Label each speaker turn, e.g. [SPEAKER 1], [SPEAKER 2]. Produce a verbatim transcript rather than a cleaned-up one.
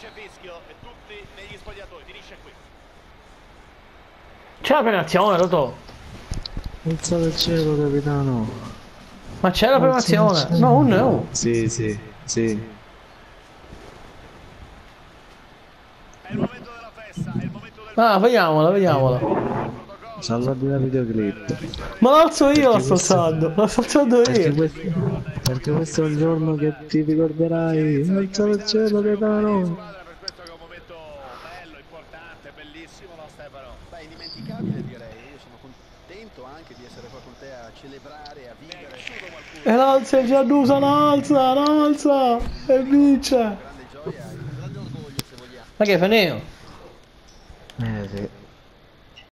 [SPEAKER 1] C'è la premiazione, Totò.
[SPEAKER 2] Alza al cielo, capitano.
[SPEAKER 1] Ma c'è la premiazione? No, un no.
[SPEAKER 2] Sì, sì, sì.
[SPEAKER 1] Ah, vediamola, vediamola.
[SPEAKER 2] Salvati la videoclip.
[SPEAKER 1] Ma l'alzo io, la
[SPEAKER 2] Perché
[SPEAKER 1] sto
[SPEAKER 2] questo-
[SPEAKER 1] alzando. La sto alzando
[SPEAKER 2] Perché
[SPEAKER 1] io.
[SPEAKER 2] questo, perché questo è un giorno che ti ricorderai. Alza al cielo, capitano.
[SPEAKER 3] Beh, indimenticabile direi, io sono contento anche di essere qua con te a celebrare, a vivere.
[SPEAKER 1] E l'alza il Giannusa, l'alza, l'alza. E vince.
[SPEAKER 3] Grande gioia e con grande orgoglio se vogliamo.
[SPEAKER 1] Ma che Feneo?